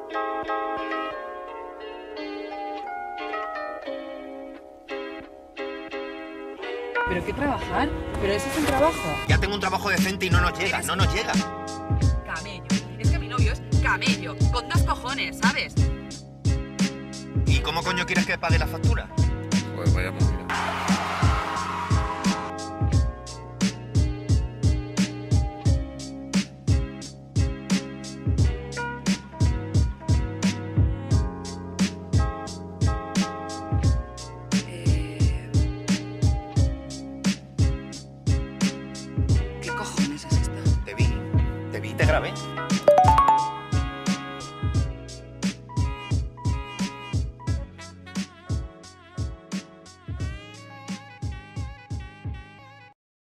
¿Pero qué trabajar? ¿Pero eso es un trabajo? Ya tengo un trabajo decente y no nos llega, no nos llega. Camello. Es que mi novio es camello, con 2 cojones, ¿sabes? ¿Y cómo coño quieres que pague la factura? Pues vaya movida. ¿Qué cojones es esta? Te vi, te grabé.